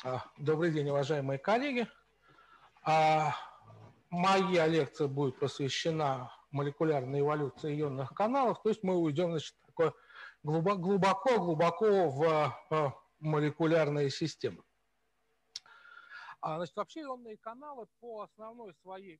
Добрый день, уважаемые коллеги. Моя лекция будет посвящена молекулярной эволюции ионных каналов, то есть мы уйдем, значит, глубоко в молекулярные системы. Значит, вообще ионные каналы по основной своей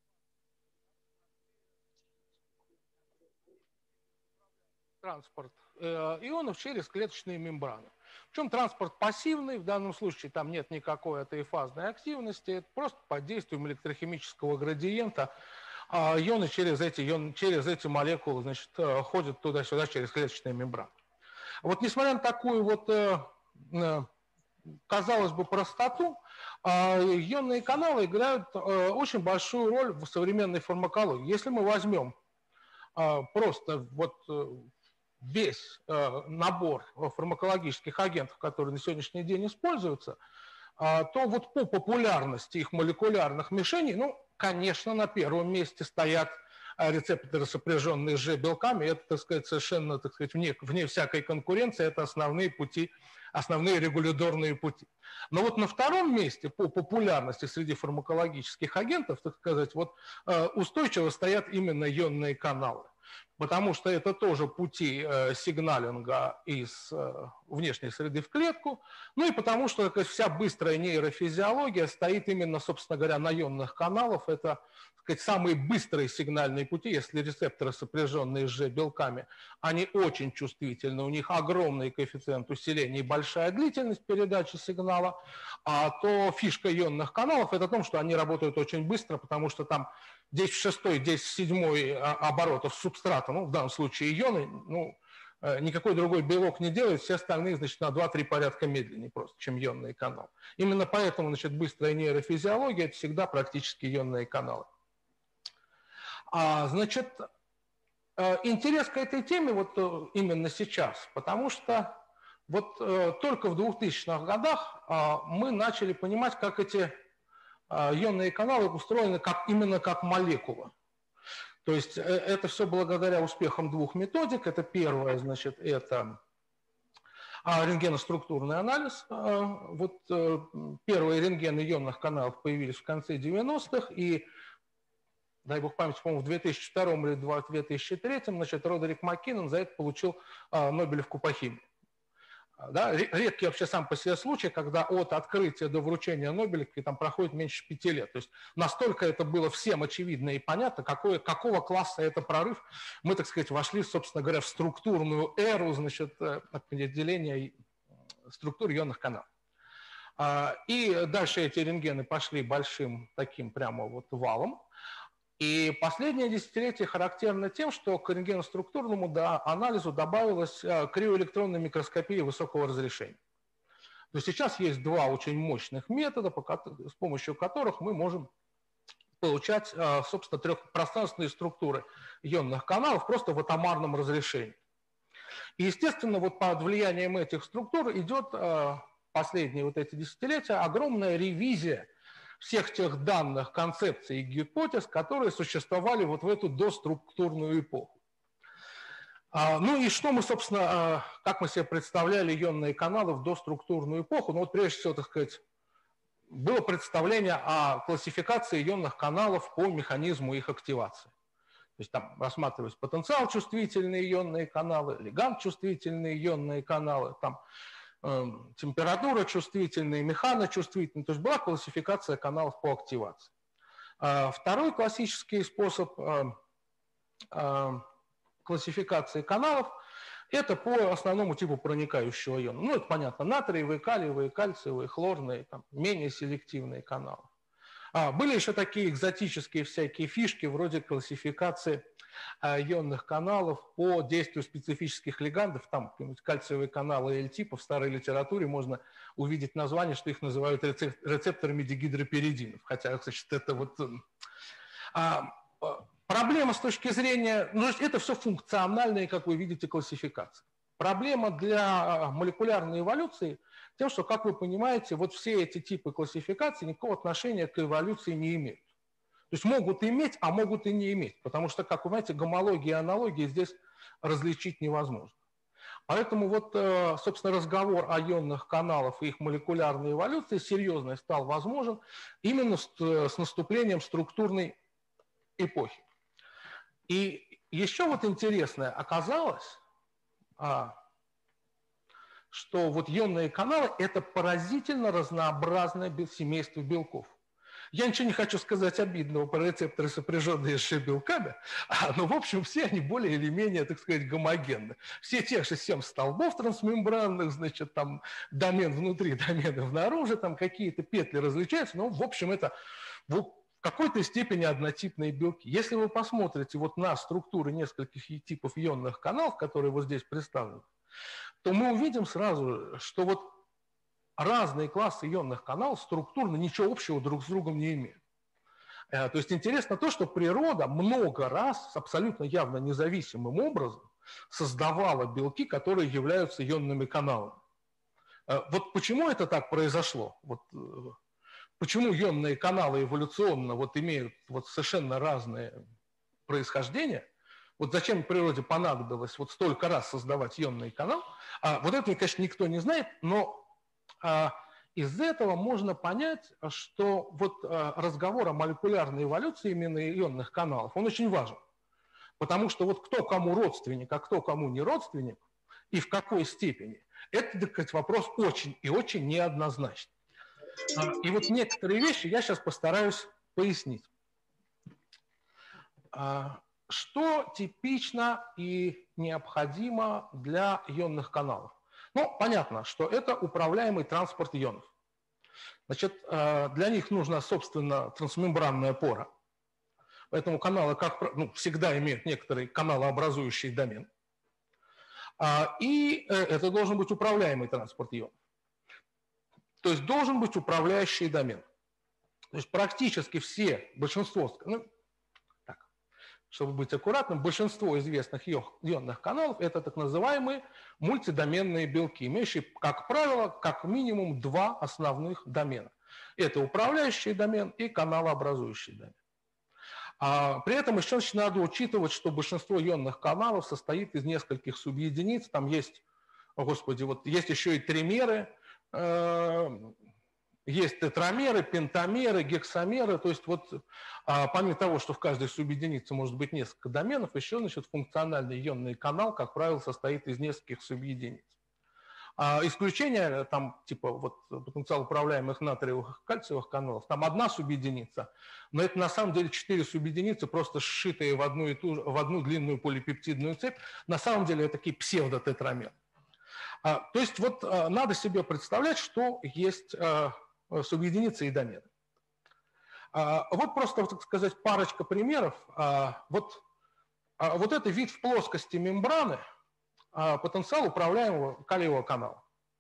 транспорт ионов через клеточные мембраны. Причем транспорт пассивный, в данном случае там нет никакой этой фазной активности, это просто под действием электрохимического градиента ионы через эти молекулы, значит, ходят туда-сюда через клеточные мембраны. Вот несмотря на такую вот, казалось бы, простоту, ионные каналы играют очень большую роль в современной фармакологии. Если мы возьмем просто вот весь набор фармакологических агентов, которые на сегодняшний день используются, то вот по популярности их молекулярных мишеней, ну, конечно, на первом месте стоят рецепторы, сопряженные с G-белками. Это, так сказать, совершенно, так сказать, вне всякой конкуренции, это основные пути, основные регуляторные пути. Но вот на втором месте по популярности среди фармакологических агентов, так сказать, вот устойчиво стоят именно ионные каналы. Потому что это тоже пути сигналинга из внешней среды в клетку, ну и потому что вся быстрая нейрофизиология стоит именно, собственно говоря, на ионных каналах. Это, так сказать, самые быстрые сигнальные пути, если рецепторы, сопряженные с G-белками, они очень чувствительны, у них огромный коэффициент усиления и большая длительность передачи сигнала, то фишка ионных каналов – это в том, что они работают очень быстро, потому что там 10 в 6, 10 в 7 оборотов субстрата, ну, в данном случае ионы, ну, никакой другой белок не делает, все остальные, значит, на 2-3 порядка медленнее просто, чем ионные каналы. Именно поэтому, значит, быстрая нейрофизиология – это всегда практически ионные каналы. Значит, интерес к этой теме вот именно сейчас, потому что вот только в 2000-х годах мы начали понимать, как эти ионные каналы устроены именно как молекула. То есть это все благодаря успехам двух методик. Это первое, значит, это рентгеноструктурный анализ. Вот первые рентгены ионных каналов появились в конце 90-х, и, дай бог памяти, по-моему, в 2002 или 2003, значит, Родерик Маккинон за это получил Нобелевку по химии. Да, редкий вообще сам по себе случай, когда от открытия до вручения Нобелевки там проходит меньше 5 лет. То есть настолько это было всем очевидно и понятно, какого класса это прорыв. Мы, так сказать, вошли, собственно говоря, в структурную эру, значит, определения структур ионных каналов. И дальше эти рентгены пошли большим таким прямо вот валом. И последнее десятилетие характерно тем, что к рентгеноструктурному анализу добавилась криоэлектронная микроскопия высокого разрешения. То есть сейчас есть два очень мощных метода, с помощью которых мы можем получать, собственно, трехпространственные структуры ионных каналов просто в атомарном разрешении. И, естественно, вот под влиянием этих структур идет последние вот эти десятилетия огромная ревизия всех тех данных, концепций и гипотез, которые существовали вот в эту доструктурную эпоху. Ну и что мы, собственно, как мы себе представляли ионные каналы в доструктурную эпоху? Ну вот прежде всего, так сказать, было представление о классификации ионных каналов по механизму их активации. То есть там рассматривались потенциал чувствительные ионные каналы, лиганд чувствительные ионные каналы, там температура чувствительная, механочувствительная. То есть была классификация каналов по активации. Второй классический способ классификации каналов – это по основному типу проникающего иона. Ну, это понятно, натриевые, калиевые, кальциевые, хлорные, там, менее селективные каналы. Были еще такие экзотические всякие фишки, вроде классификации ионных каналов по действию специфических лигандов. Там кальциевые каналы L-типа в старой литературе можно увидеть название, что их называют рецепторами дигидропиридинов. Хотя, значит, это вот… Проблема с точки зрения… Ну, это все функциональные, как вы видите, классификации. Проблема для молекулярной эволюции тем, что, как вы понимаете, вот все эти типы классификаций никакого отношения к эволюции не имеют. То есть могут иметь, а могут и не иметь. Потому что, как вы понимаете, гомологии и аналогии здесь различить невозможно. Поэтому вот, собственно, разговор о ионных каналах и их молекулярной эволюции серьезно стал возможен именно с наступлением структурной эпохи. И еще вот интересное оказалось, что вот ионные каналы – это поразительно разнообразное семейство белков. Я ничего не хочу сказать обидного про рецепторы, сопряженные с G-белками, но, в общем, все они более или менее, так сказать, гомогенны. Все тех же 7 столбов трансмембранных, значит, там домен внутри, домены внаружи, там какие-то петли различаются, но, в общем, это в какой-то степени однотипные белки. Если вы посмотрите вот на структуры нескольких типов ионных каналов, которые вот здесь представлены, то мы увидим сразу, что вот разные классы ионных каналов структурно ничего общего друг с другом не имеют. То есть интересно то, что природа много раз с абсолютно явно независимым образом создавала белки, которые являются ионными каналами. Вот почему это так произошло? Вот, почему ионные каналы эволюционно вот имеют вот совершенно разные происхождения? Вот зачем природе понадобилось вот столько раз создавать ионный канал? Вот этого, конечно, никто не знает, но из этого можно понять, что вот разговор о молекулярной эволюции именно ионных каналов, он очень важен. Потому что вот кто кому родственник, а кто кому не родственник, и в какой степени, это, так сказать, вопрос очень и очень неоднозначный. И вот некоторые вещи я сейчас постараюсь пояснить. Что типично и необходимо для ионных каналов? Ну, понятно, что это управляемый транспорт ионов. Значит, для них нужна, собственно, трансмембранная пора. Поэтому каналы, как всегда, имеют некоторый каналообразующий домен. И это должен быть управляемый транспорт ионов. То есть должен быть управляющий домен. То есть практически все, большинство, чтобы быть аккуратным, большинство известных ионных каналов – это так называемые мультидоменные белки, имеющие, как правило, как минимум 2 основных домена. Это управляющий домен и каналообразующий домен. При этом еще надо учитывать, что большинство ионных каналов состоит из нескольких субъединиц. Там есть, господи, вот есть еще и тримеры, есть тетрамеры, пентамеры, гексамеры. То есть вот помимо того, что в каждой субъединице может быть несколько доменов, еще, значит, функциональный ионный канал, как правило, состоит из нескольких субъединиц. Исключение, там, типа, вот потенциал управляемых натриевых и кальциевых каналов, там одна субъединица, но это на самом деле 4 субъединицы, просто сшитые в одну длинную полипептидную цепь. На самом деле это такие псевдотетрамеры. То есть вот надо себе представлять, что есть субъединицы и домены. Вот просто, так сказать, парочка примеров. Вот это вид в плоскости мембраны, потенциал управляемого калиевого канала.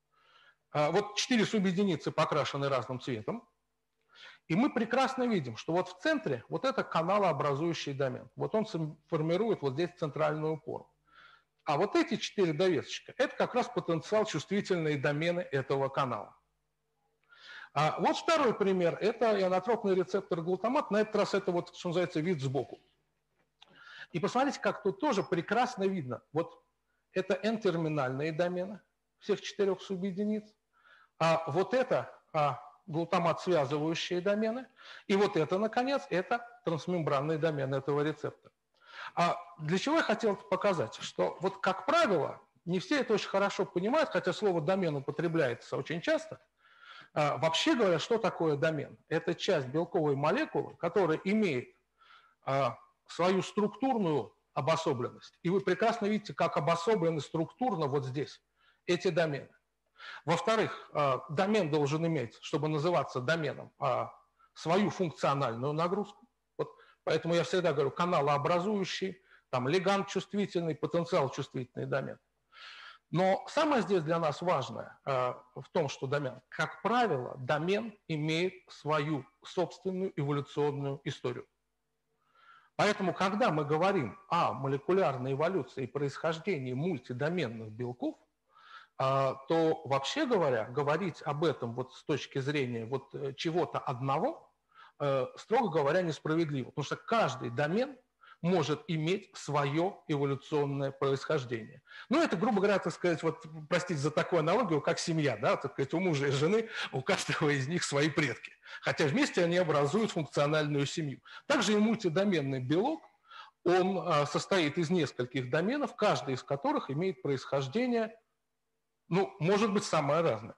Вот 4 субъединицы покрашены разным цветом. И мы прекрасно видим, что вот в центре вот это каналообразующий домен. Вот он формирует вот здесь центральную пору. А вот эти 4 довесочка – это как раз потенциал чувствительные домены этого канала. Вот второй пример – это ионотропный рецептор глутамат. На этот раз это вот, что называется, вид сбоку. И посмотрите, как тут тоже прекрасно видно. Вот это N-терминальные домены всех 4 субъединиц. А вот это глутамат-связывающие домены. И вот это, наконец, это трансмембранный домен этого рецептора. Для чего я хотел это показать? Что вот, как правило, не все это очень хорошо понимают, хотя слово домен употребляется очень часто. Вообще говоря, что такое домен? Это часть белковой молекулы, которая имеет свою структурную обособленность. И вы прекрасно видите, как обособлены структурно вот здесь эти домены. Во-вторых, домен должен иметь, чтобы называться доменом, свою функциональную нагрузку. Вот поэтому я всегда говорю, каналообразующий, там лиганд чувствительный, потенциал чувствительный домен. Но самое здесь для нас важное в том, что домен, как правило, домен имеет свою собственную эволюционную историю. Поэтому, когда мы говорим о молекулярной эволюции и происхождении мультидоменных белков, то, вообще говоря, говорить об этом вот с точки зрения вот чего-то одного, строго говоря, несправедливо. Потому что каждый домен может иметь свое эволюционное происхождение. Ну, это, грубо говоря, так сказать, вот, простите за такую аналогию, как семья, да, так сказать, у мужа и жены, у каждого из них свои предки. Хотя вместе они образуют функциональную семью. Также и мультидоменный белок, он состоит из нескольких доменов, каждый из которых имеет происхождение, ну, может быть, самое разное.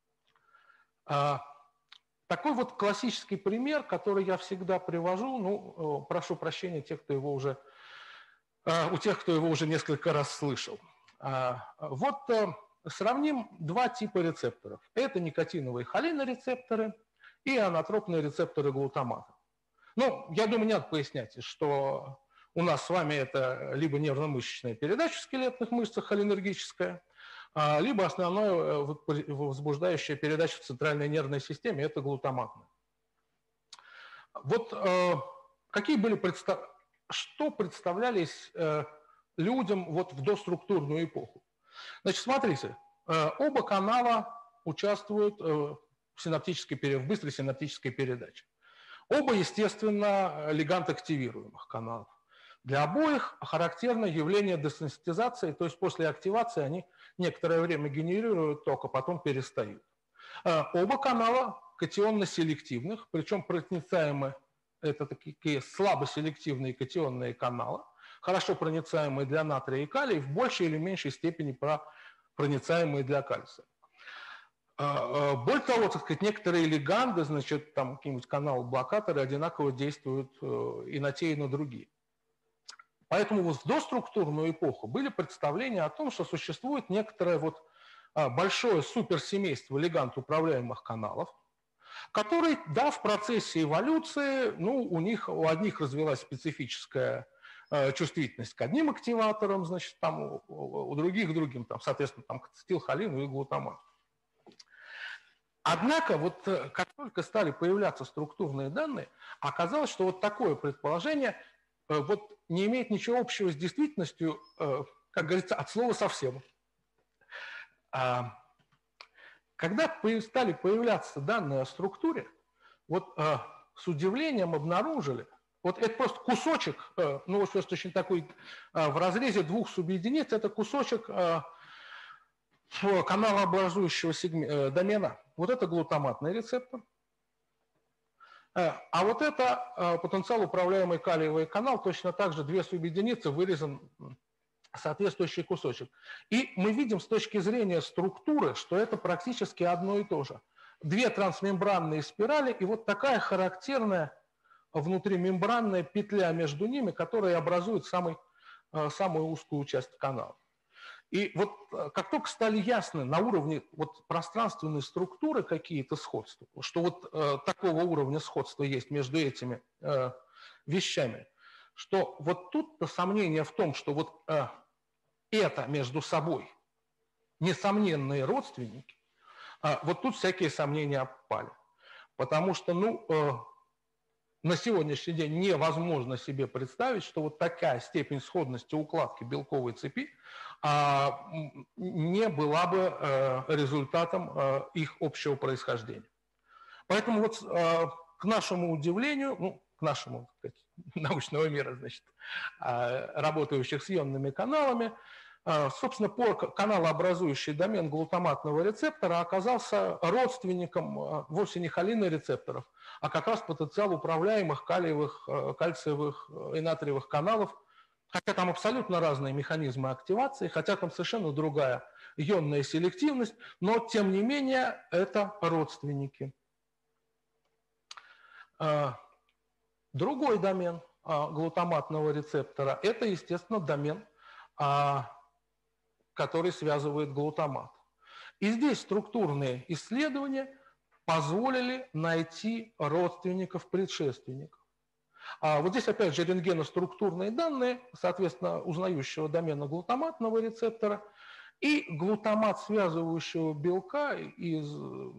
Такой вот классический пример, который я всегда привожу, ну, прошу прощения тех, кто его уже, у тех, кто его уже несколько раз слышал. Вот сравним два типа рецепторов. Это никотиновые холинорецепторы и анатропные рецепторы глутамата. Ну, я думаю, не надо пояснять, что у нас с вами это либо нервно-мышечная передача в скелетных мышцах холинергическая, либо основное возбуждающая передача в центральной нервной системе – это глутаматная. Вот какие были что представлялись людям вот в доструктурную эпоху? Значит, смотрите, оба канала участвуют в быстрой синаптической передаче. Оба, естественно, лиганд-активируемых каналов. Для обоих характерно явление десенситизации, то есть после активации они некоторое время генерируют ток, а потом перестают. Оба канала катионно-селективных, причем проницаемые, это такие слабоселективные катионные каналы, хорошо проницаемые для натрия и калия, в большей или меньшей степени проницаемые для кальция. Более того, так сказать, некоторые лиганды, значит, там какие-нибудь каналы-блокаторы одинаково действуют и на те, и на другие. Поэтому вот в доструктурную эпоху были представления о том, что существует некоторое вот большое суперсемейство лиганд-управляемых каналов, которые, да, в процессе эволюции, ну, у одних развилась специфическая чувствительность к одним активаторам, значит, там у других к другим, там, соответственно, там, к ацетилхолину и глутамату. Однако, вот как только стали появляться структурные данные, оказалось, что вот такое предположение вот не имеет ничего общего с действительностью, как говорится, от слова совсем. Когда стали появляться данные о структуре, вот с удивлением обнаружили, вот это просто кусочек, ну вот просто очень такой в разрезе двух субъединиц, это кусочек каналообразующего домена. Вот это глутаматный рецептор. А вот это потенциал управляемый калиевый канал, точно так же две субъединицы, вырезан соответствующий кусочек. И мы видим с точки зрения структуры, что это практически одно и то же. Две трансмембранные спирали и вот такая характерная внутримембранная петля между ними, которая образует самую узкую часть канала. И вот как только стали ясны на уровне вот пространственной структуры какие-то сходства, что вот такого уровня сходства есть между этими вещами, что вот тут-то сомнение в том, что вот это между собой несомненные родственники, вот тут всякие сомнения отпали. Потому что, ну, на сегодняшний день невозможно себе представить, что вот такая степень сходности укладки белковой цепи не была бы результатом их общего происхождения. Поэтому вот к нашему удивлению, ну, к нашему, так сказать, научного мира, значит, работающих с ионными каналами, собственно, каналообразующий домен глутаматного рецептора оказался родственником вовсе не холинорецепторов, а как раз потенциал управляемых калиевых, кальциевых и натриевых каналов, хотя там абсолютно разные механизмы активации, хотя там совершенно другая ионная селективность, но, тем не менее, это родственники. Другой домен глутаматного рецептора – это, естественно, домен, который связывает глутамат. И здесь структурные исследования позволили найти родственников-предшественников. Вот здесь, опять же, рентгеноструктурные данные, соответственно, узнающего домена глутаматного рецептора и глутамат связывающего белка из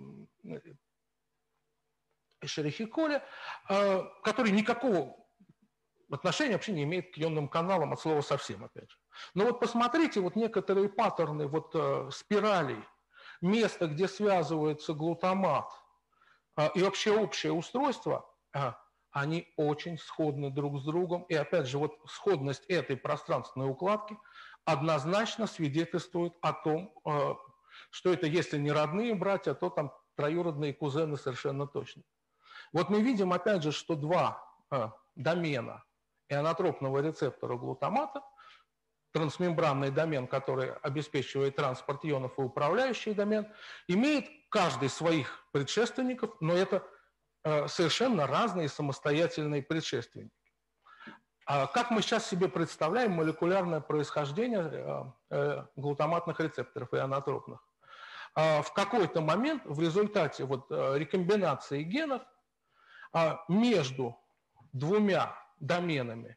эшерихи-коли, который никакого отношения вообще не имеет к ионным каналам от слова совсем, опять же. Но вот посмотрите, вот некоторые паттерны вот спиралей, место, где связывается глутамат и вообще общее устройство, они очень сходны друг с другом. И опять же, вот сходность этой пространственной укладки однозначно свидетельствует о том, что это, если не родные братья, то там троюродные кузены совершенно точно. Вот мы видим, опять же, что два домена ионотропного рецептора глутамата, трансмембранный домен, который обеспечивает транспорт ионов, и управляющий домен, имеет каждый своих предшественников, но это совершенно разные самостоятельные предшественники. Как мы сейчас себе представляем молекулярное происхождение глутаматных рецепторов ионотропных? В какой-то момент в результате вот рекомбинации генов между двумя доменами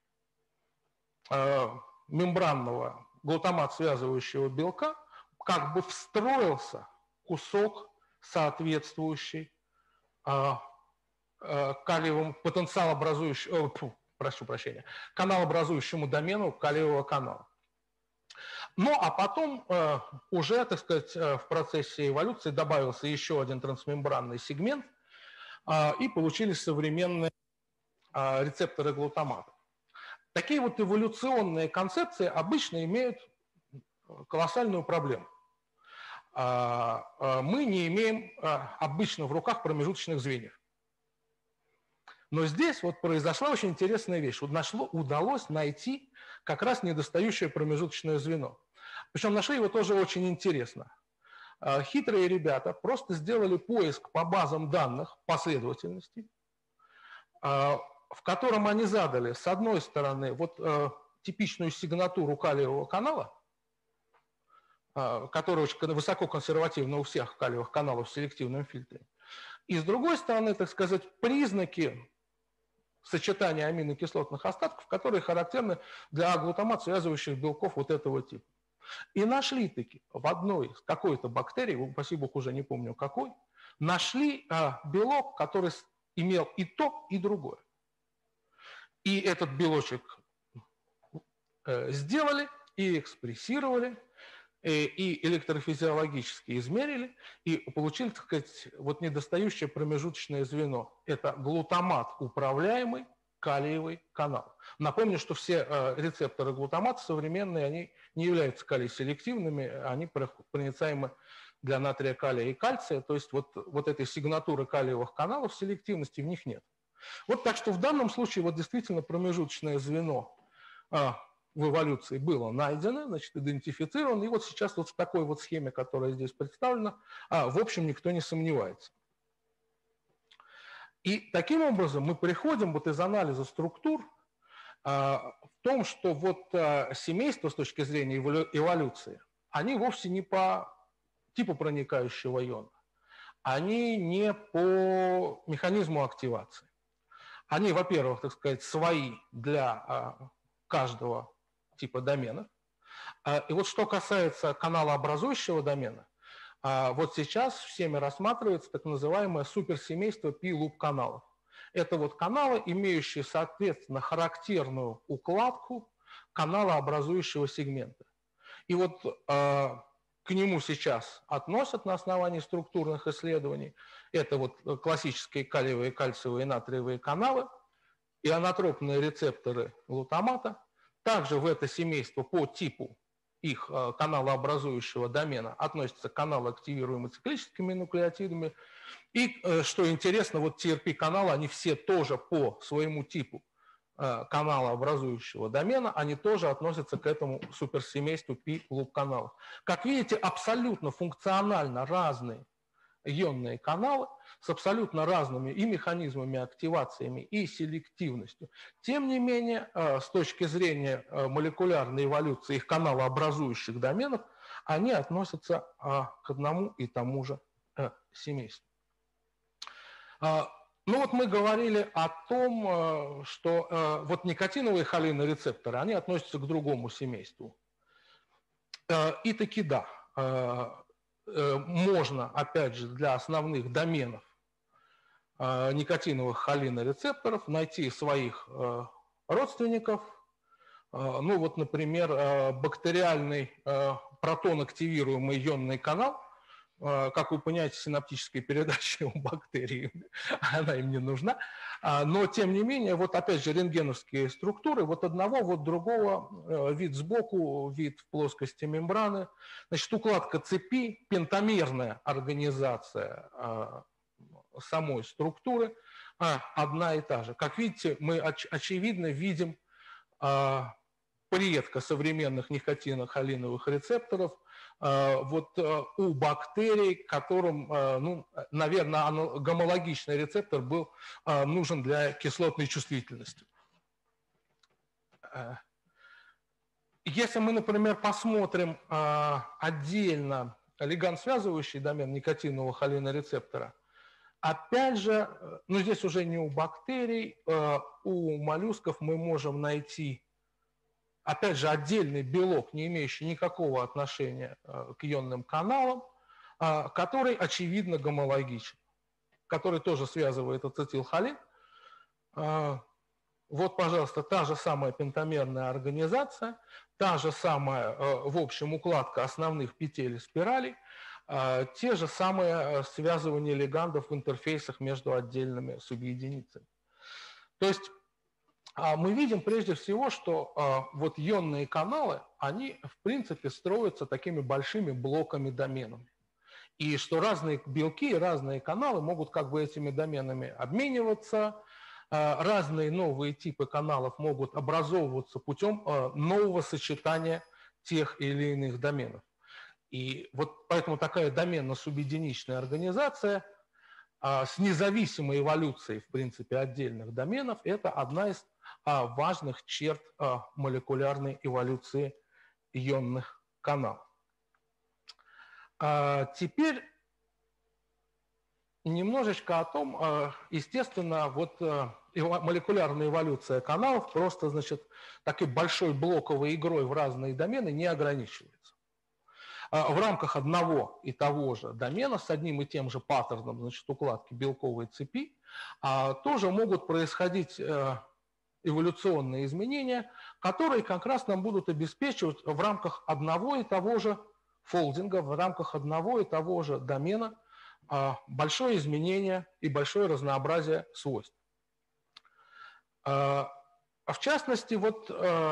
мембранного глутамат-связывающего белка как бы встроился кусок, соответствующий калиевому потенциалообразующему, каналообразующему домену калиевого канала. Ну, а потом уже, так сказать, в процессе эволюции добавился еще один трансмембранный сегмент, и получились современные рецепторы глутамата. Такие вот эволюционные концепции обычно имеют колоссальную проблему. Мы не имеем обычно в руках промежуточных звеньев. Но здесь вот произошла очень интересная вещь. Вот удалось найти как раз недостающее промежуточное звено. Причем нашли его тоже очень интересно. Хитрые ребята просто сделали поиск по базам данных последовательностей, в котором они задали, с одной стороны, вот типичную сигнатуру калиевого канала, которая очень высоко консервативна у всех калиевых каналов в селективном фильтре, и с другой стороны, так сказать, признаки сочетания аминокислотных остатков, которые характерны для глутамат-связывающих белков вот этого типа. И нашли таки в одной какой-то бактерии, упаси бог, уже не помню какой, нашли белок, который имел и то, и другое. И этот белочек сделали, и экспрессировали, и электрофизиологически измерили, и получили, так сказать, вот недостающее промежуточное звено. Это глутамат управляемый калиевый канал. Напомню, что все рецепторы глутамата современные, они не являются калий-селективными, они проницаемы для натрия, калия и кальция, то есть вот этой сигнатуры калиевых каналов селективности в них нет. Вот так что в данном случае вот действительно промежуточное звено в эволюции было найдено, значит, идентифицировано, и вот сейчас вот в такой вот схеме, которая здесь представлена, в общем, никто не сомневается. И таким образом мы приходим вот из анализа структур в том, что вот семейства с точки зрения эволюции, они вовсе не по типу проникающего иона, они не по механизму активации. Они, во-первых, так сказать, свои для каждого типа доменов. И вот что касается каналообразующего домена, вот сейчас всеми рассматривается так называемое суперсемейство пи-луп каналов. Это вот каналы, имеющие, соответственно, характерную укладку каналообразующего сегмента. И вот к нему сейчас относят на основании структурных исследований. Это вот классические калиевые, кальциевые, натриевые каналы, ионотропные рецепторы глутамата. Также в это семейство по типу их каналообразующего домена относятся каналы, активируемые циклическими нуклеотидами. И, что интересно, вот TRP-каналы, они все тоже по своему типу каналообразующего домена, они тоже относятся к этому суперсемейству пи-луп каналов. Как видите, абсолютно функционально разные ионные каналы с абсолютно разными и механизмами активациями, и селективностью. Тем не менее, с точки зрения молекулярной эволюции их каналообразующих доменов, они относятся к одному и тому же семейству. Ну вот мы говорили о том, что вот никотиновые холинорецепторы, они относятся к другому семейству. И таки да, можно, опять же, для основных доменов никотиновых холинорецепторов найти своих родственников. Ну вот, например, бактериальный протон-активируемый ионный канал как вы понимаете, синаптическая передача у бактерий, она им не нужна. Но, тем не менее, вот опять же рентгеновские структуры, вот одного, вот другого, вид сбоку, вид в плоскости мембраны. Значит, укладка цепи, пентамерная организация самой структуры одна и та же. Как видите, мы очевидно видим предка современных никотинохолиновых рецепторов вот у бактерий, которым, ну, наверное, гомологичный рецептор был нужен для кислотной чувствительности. Если мы, например, посмотрим отдельно лиганд-связывающий домен никотинового холинорецептора, опять же, ну здесь уже не у бактерий, у моллюсков мы можем найти, опять же, отдельный белок, не имеющий никакого отношения к ионным каналам, который, очевидно, гомологичен, который тоже связывает ацетилхолин. Вот, пожалуйста, та же самая пентамерная организация, та же самая, в общем, укладка основных петель и спиралей, те же самые связывания лигандов в интерфейсах между отдельными субъединицами. То есть мы видим прежде всего, что вот ионные каналы, они в принципе строятся такими большими блоками доменами. И что разные белки и разные каналы могут как бы этими доменами обмениваться, разные новые типы каналов могут образовываться путем нового сочетания тех или иных доменов. И вот поэтому такая доменно-субъединичная организация с независимой эволюцией, в принципе, отдельных доменов, это одна из важных черт молекулярной эволюции ионных каналов. Теперь немножечко о том, естественно, вот молекулярная эволюция каналов просто, значит, такой большой блоковой игрой в разные домены не ограничивается. В рамках одного и того же домена с одним и тем же паттерном, значит, укладки белковой цепи тоже могут происходить эволюционные изменения, которые как раз нам будут обеспечивать в рамках одного и того же фолдинга, в рамках одного и того же домена большое изменение и большое разнообразие свойств. В частности, вот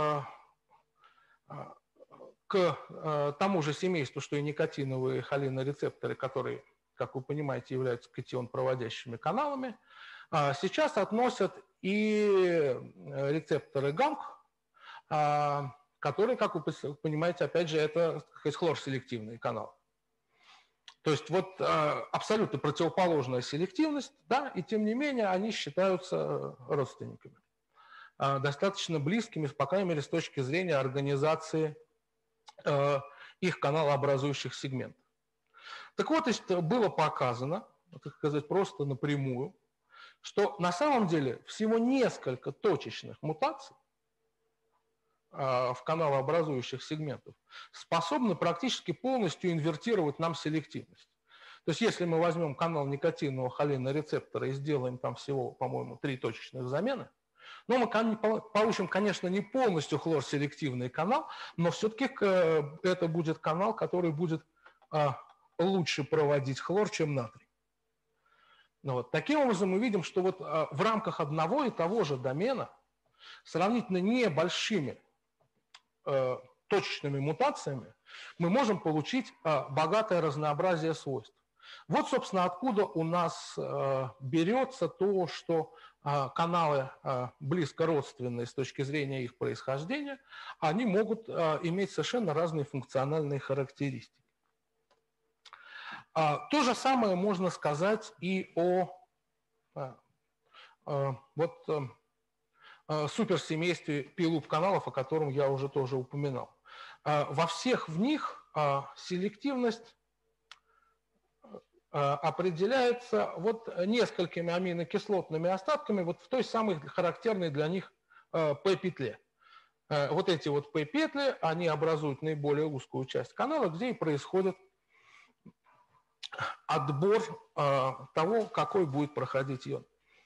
к тому же семейству, что и никотиновые холинорецепторы, которые, как вы понимаете, являются катион-проводящими каналами, сейчас относят и рецепторы ГАМК, которые, как вы понимаете, опять же, это хлорселективные каналы. То есть вот абсолютно противоположная селективность, да, и тем не менее они считаются родственниками, достаточно близкими, по крайней мере, с точки зрения организации их каналообразующих сегментов. Так вот, было показано, так сказать, просто напрямую, что на самом деле всего несколько точечных мутаций в каналообразующих сегментов способны практически полностью инвертировать нам селективность. То есть если мы возьмем канал никотинового холинорецептора и сделаем там всего, по-моему, 3 точечных замены, но мы получим, конечно, не полностью хлорселективный канал, но все-таки это будет канал, который будет лучше проводить хлор, чем натрий. Вот. Таким образом, мы видим, что вот в рамках одного и того же домена сравнительно небольшими точечными мутациями мы можем получить богатое разнообразие свойств. Вот, собственно, откуда у нас берется то, что каналы близко родственные с точки зрения их происхождения, они могут иметь совершенно разные функциональные характеристики. То же самое можно сказать и о суперсемействе пилуп-каналов, о котором я уже тоже упоминал. Во всех в них селективность определяется вот несколькими аминокислотными остатками вот в той самой характерной для них P-петле. Вот эти вот P-петли, они образуют наиболее узкую часть канала, где и происходит отбор того, какой будет проходить ион.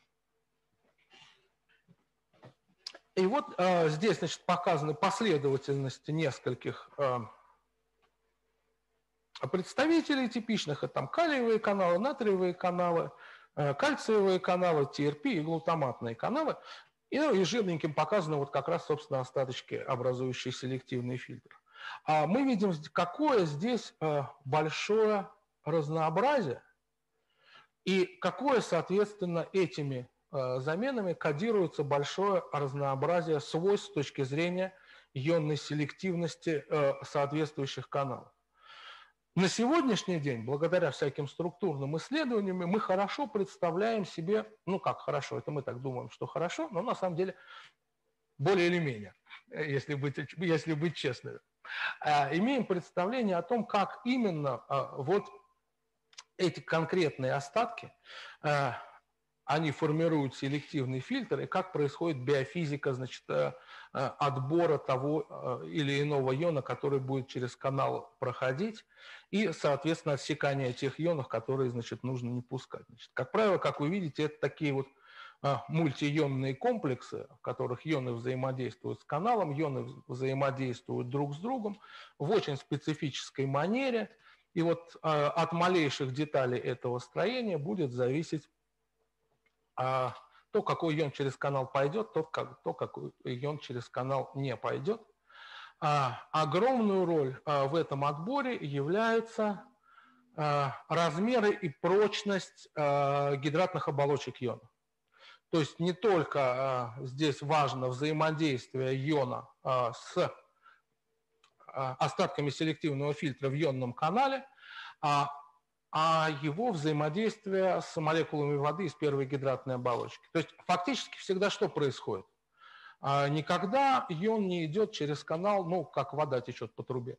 И вот здесь, значит, показаны последовательности нескольких представителей типичных, это там калиевые каналы, натриевые каналы, кальциевые каналы, ТРП и глутаматные каналы. И жирненьким показаны вот как раз, собственно, остаточки, образующие селективный фильтр. А мы видим, какое здесь большое разнообразие и какое, соответственно, этими заменами кодируется большое разнообразие свойств с точки зрения ионной селективности соответствующих каналов. На сегодняшний день, благодаря всяким структурным исследованиям, мы хорошо представляем себе, ну как хорошо, это мы так думаем, что хорошо, но на самом деле более или менее, если быть честными. Имеем представление о том, как именно вот эти конкретные остатки, они формируют селективный фильтр, и как происходит биофизика, значит, отбора того или иного иона, который будет через канал проходить, и, соответственно, отсекание тех ионов, которые, значит, нужно не пускать. Значит, как правило, как вы видите, это такие вот мультиионные комплексы, в которых ионы взаимодействуют с каналом, ионы взаимодействуют друг с другом в очень специфической манере, и вот от малейших деталей этого строения будет зависеть то, какой ион через канал пойдет, то, какой ион через канал не пойдет. Огромную роль в этом отборе являются размеры и прочность гидратных оболочек иона. То есть не только здесь важно взаимодействие иона с остатками селективного фильтра в ионном канале, а его взаимодействие с молекулами воды из первой гидратной оболочки. То есть фактически всегда что происходит? Никогда ион не идет через канал, ну, как вода течет по трубе.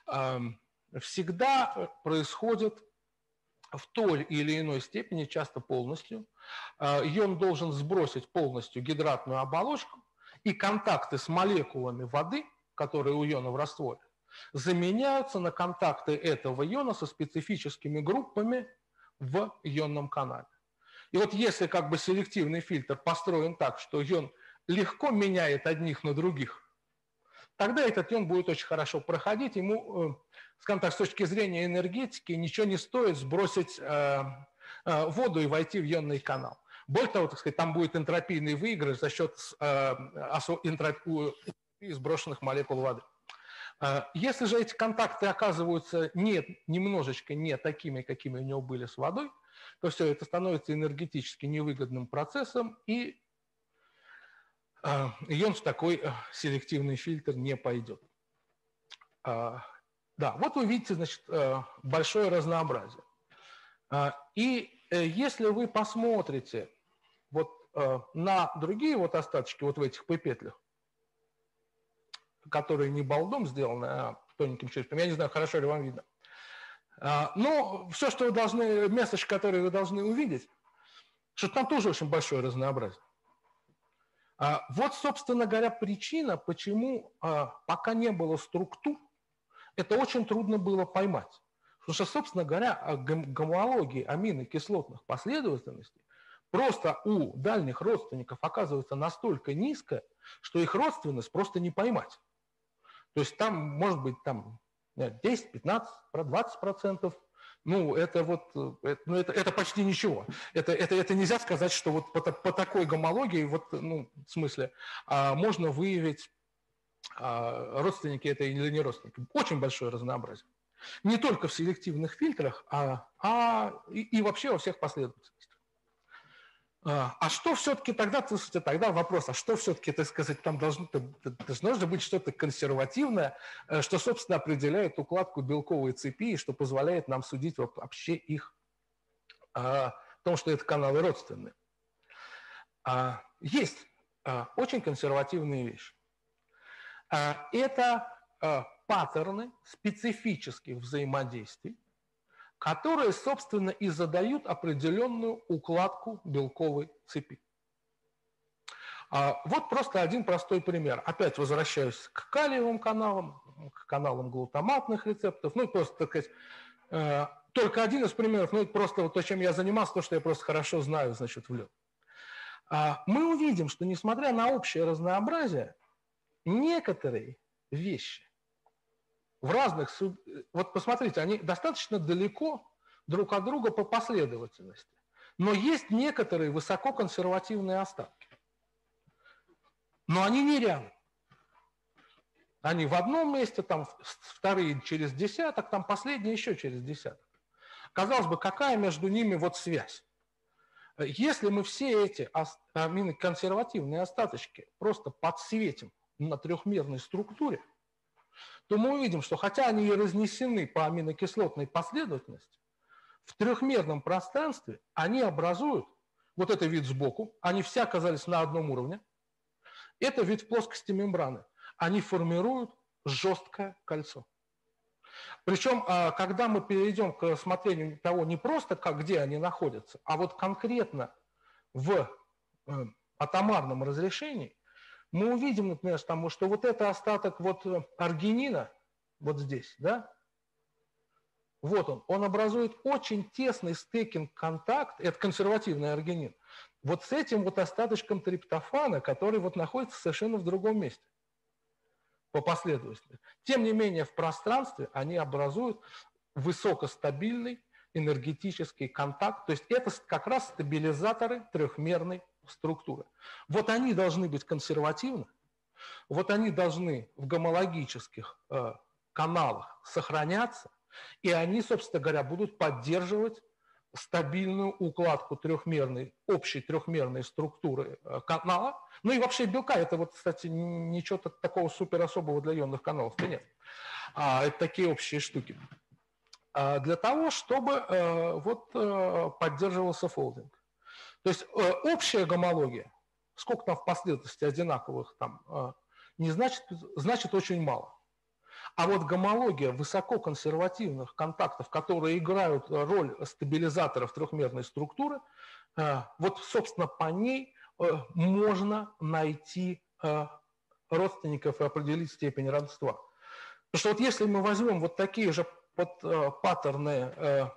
Всегда происходит в той или иной степени, часто полностью. Ион должен сбросить полностью гидратную оболочку, и контакты с молекулами воды, которые у иона в растворе, заменяются на контакты этого иона со специфическими группами в ионном канале. И вот если как бы селективный фильтр построен так, что ион легко меняет одних на других, тогда этот ион будет очень хорошо проходить. Ему, скажем так, с точки зрения энергетики ничего не стоит сбросить воду и войти в ионный канал. Более того, так сказать, там будет энтропийный выигрыш за счет энтропии сброшенных молекул воды. Если же эти контакты оказываются немножечко не такими, какими у него были с водой, то все это становится энергетически невыгодным процессом, и ион в такой селективный фильтр не пойдет. Да, вот вы видите, значит, большое разнообразие. И если вы посмотрите вот на другие вот остаточки вот в этих пипетлях, которые не балдом сделаны, а тоненьким шрифтом. Я не знаю, хорошо ли вам видно. Но все, что вы должны, месседж, который вы должны увидеть, что там тоже очень большое разнообразие. Вот, собственно говоря, причина, почему пока не было структур, это очень трудно было поймать. Потому что, собственно говоря, гомологии аминокислотных последовательностей просто у дальних родственников оказывается настолько низкая, что их родственность просто не поймать. То есть там может быть там 10, 15, 20%. Ну, это вот, это почти ничего. Это нельзя сказать, что вот по такой гомологии, вот, ну, в смысле, можно выявить, родственники это или не родственники. Очень большое разнообразие. Не только в селективных фильтрах, и вообще во всех последовательностях. А что все-таки тогда вопрос, а что все-таки, так сказать, там должно быть что-то консервативное, что, собственно, определяет укладку белковой цепи, и что позволяет нам судить вообще их о том, что это каналы родственные. Есть очень консервативные вещи. Это паттерны специфических взаимодействий, которые, собственно, и задают определенную укладку белковой цепи. Вот просто один простой пример. Опять возвращаюсь к калиевым каналам, к каналам глутаматных рецепторов. Ну, просто, так сказать, только один из примеров, ну, это просто вот то, чем я занимался, то, что я просто хорошо знаю, значит, в лед. Мы увидим, что, несмотря на общее разнообразие, некоторые вещи в разных... Вот посмотрите, они достаточно далеко друг от друга по последовательности. Но есть некоторые высококонсервативные остатки. Но они не рядом. Они в одном месте, там вторые через десяток, там последние еще через десяток. Казалось бы, какая между ними вот связь? Если мы все эти аминоконсервативные остаточки просто подсветим на трехмерной структуре, то мы увидим, что хотя они и разнесены по аминокислотной последовательности, в трехмерном пространстве они образуют, вот это вид сбоку, они все оказались на одном уровне, это вид в плоскости мембраны, они формируют жесткое кольцо. Причем, когда мы перейдем к рассмотрению того не просто, где они находятся, а вот конкретно в атомарном разрешении, мы увидим, например, что вот это остаток вот аргинина, вот здесь, да, вот он образует очень тесный стейкинг-контакт, это консервативный аргинин, вот с этим вот остаточком триптофана, который вот находится совершенно в другом месте по последовательности. Тем не менее, в пространстве они образуют высокостабильный энергетический контакт, то есть это как раз стабилизаторы трехмерной структуры. Вот они должны быть консервативны, вот они должны в гомологических каналах сохраняться, и они, собственно говоря, будут поддерживать стабильную укладку общей трехмерной структуры канала. Ну и вообще белка, это вот, кстати, ничего такого супер особого для ионных каналов-то нет. Это такие общие штуки. Для того, чтобы поддерживался фолдинг. То есть общая гомология, сколько там в последовательности одинаковых, там, не значит очень мало. А вот гомология высококонсервативных контактов, которые играют роль стабилизаторов трехмерной структуры, вот, собственно, по ней можно найти родственников и определить степень родства. Потому что вот если мы возьмем вот такие же паттерны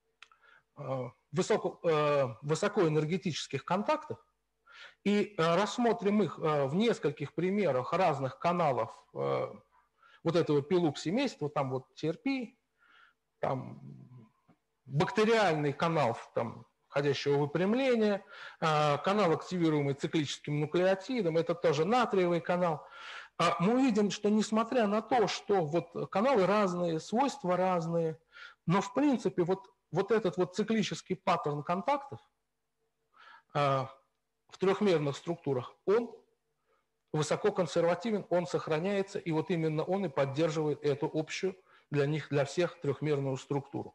высокоэнергетических контактов и рассмотрим их в нескольких примерах разных каналов вот этого пилук-семейства, там вот TRP, там бактериальный канал там, входящего выпрямления, канал, активируемый циклическим нуклеотидом, это тоже натриевый канал. Мы увидим, что несмотря на то, что вот каналы разные, свойства разные, но в принципе вот этот вот циклический паттерн контактов в трехмерных структурах, он высококонсервативен, он сохраняется, и вот именно он и поддерживает эту общую для всех трехмерную структуру.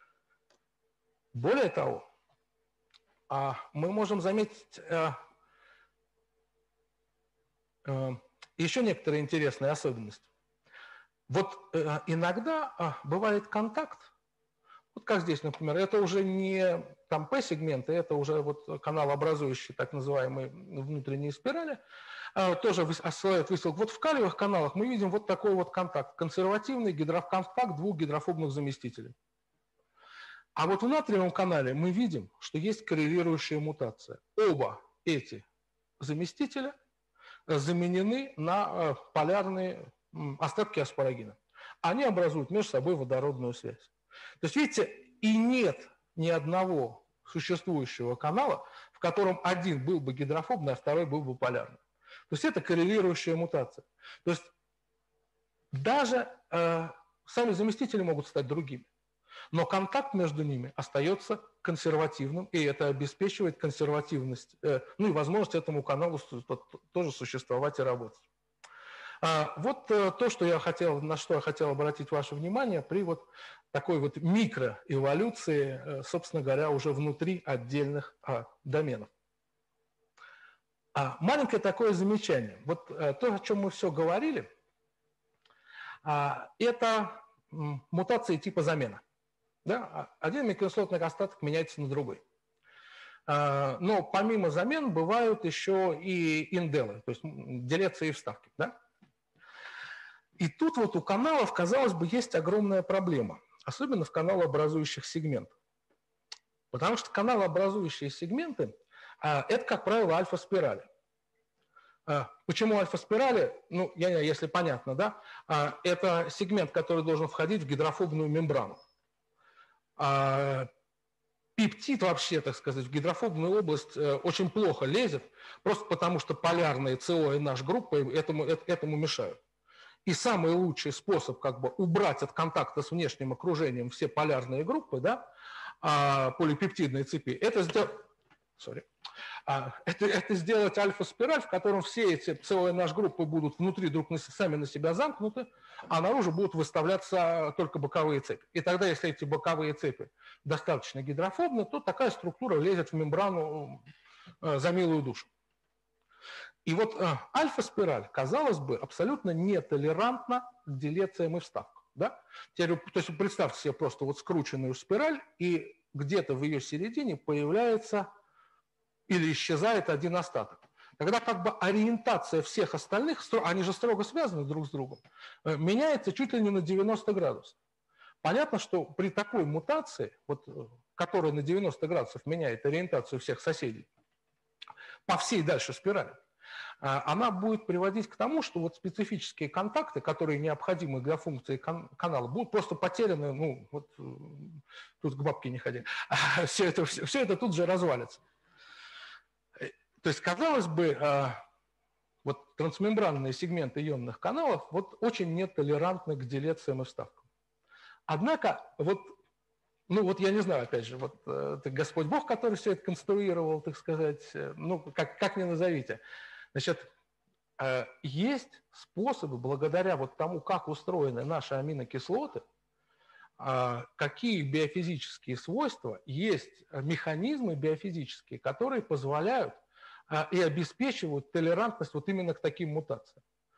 Более того, мы можем заметить еще некоторые интересные особенности. Вот иногда бывает контакт, вот как здесь, например, это уже не там P-сегменты, это уже вот канал, образующий так называемые внутренние спирали, тоже осылает высылку. Вот в калиевых каналах мы видим вот такой вот контакт, консервативный контакт двух гидрофобных заместителей. А вот в натриевом канале мы видим, что есть коррелирующая мутация. Оба эти заместителя заменены на полярные остатки аспарагина. Они образуют между собой водородную связь. То есть, видите, и нет ни одного существующего канала, в котором один был бы гидрофобный, а второй был бы полярный. То есть это коррелирующая мутация. То есть даже сами заместители могут стать другими. Но контакт между ними остается консервативным, и это обеспечивает консервативность, ну и возможность этому каналу тоже существовать и работать. Вот то, что на что я хотел обратить ваше внимание при вот такой вот микроэволюции, собственно говоря, уже внутри отдельных доменов. Маленькое такое замечание. Вот то, о чем мы все говорили, это мутации типа замена. Да? Один микрокислотный остаток меняется на другой. Но помимо замен бывают еще и инделы, то есть делеции и вставки. Да? И тут вот у каналов, казалось бы, есть огромная проблема, особенно в каналообразующих сегментах. Потому что каналообразующие сегменты – это, как правило, альфа-спирали. Почему альфа-спирали? Ну, если понятно, да? Это сегмент, который должен входить в гидрофобную мембрану. Пептид вообще, так сказать, в гидрофобную область очень плохо лезет, просто потому что полярные СО и NH группы этому мешают. И самый лучший способ как бы убрать от контакта с внешним окружением все полярные группы, да, полипептидные цепи, это сделать альфа-спираль, в котором все эти СО и NH группы будут внутри сами на себя замкнуты, а наружу будут выставляться только боковые цепи. И тогда, если эти боковые цепи достаточно гидрофобны, то такая структура лезет в мембрану за милую душу. И вот альфа-спираль, казалось бы, абсолютно нетолерантна к делециям и вставкам. Да? То есть представьте себе просто вот скрученную спираль, и где-то в ее середине появляется или исчезает один остаток. Тогда как бы ориентация всех остальных, они же строго связаны друг с другом, меняется чуть ли не на 90 градусов. Понятно, что при такой мутации, вот, которая на 90 градусов меняет ориентацию всех соседей по всей дальше спирали, она будет приводить к тому, что вот специфические контакты, которые необходимы для функции канала, будут просто потеряны, ну, вот тут к бабке не ходи, все это тут же развалится. То есть, казалось бы, вот трансмембранные сегменты ионных каналов вот очень нетолерантны к делециям и вставкам. Однако, вот я не знаю, опять же, вот это Господь Бог, который все это конструировал, так сказать, ну, как ни назовите. Значит, есть способы, благодаря вот тому, как устроены наши аминокислоты, какие биофизические свойства, есть механизмы биофизические, которые позволяют и обеспечивают толерантность вот именно к таким мутациям.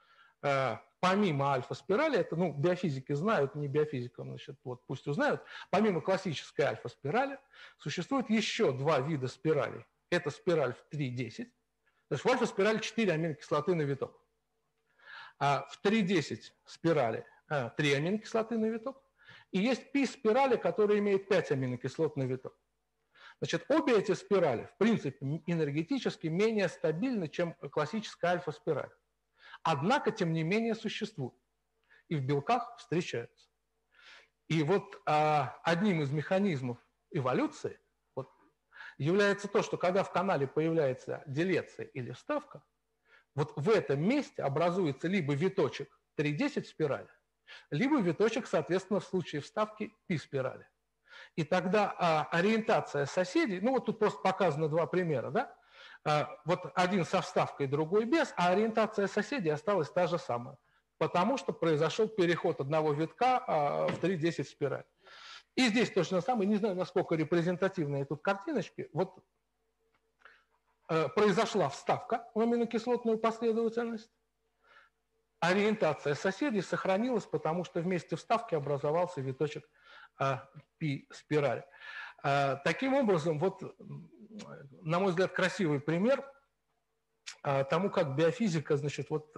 Помимо альфа-спирали, это, ну, биофизики знают, не биофизикам, значит, вот пусть узнают, помимо классической альфа-спирали существует еще два вида спиралей. Это спираль в 3,10, то есть в альфа-спирали 4 аминокислоты на виток. А в 3,10 спирали 3 аминокислоты на виток. И есть пи-спирали, которые имеют 5 аминокислот на виток. Значит, обе эти спирали, в принципе, энергетически менее стабильны, чем классическая альфа-спираль. Однако, тем не менее, существуют. И в белках встречаются. И вот одним из механизмов эволюции вот, является то, что когда в канале появляется делеция или вставка, вот в этом месте образуется либо виточек 3,10 спирали, либо виточек, соответственно, в случае вставки пи-спирали. И тогда ориентация соседей, ну вот тут просто показано два примера, да? Вот один со вставкой, другой без, а ориентация соседей осталась та же самая, потому что произошел переход одного витка в 3,10 спираль. И здесь то же самое, не знаю, насколько репрезентативные тут картиночки, вот произошла вставка в аминокислотную последовательность, ориентация соседей сохранилась, потому что вместе вставки образовался виточек пи-спирали. Таким образом, вот, на мой взгляд, красивый пример тому, как биофизика, значит, вот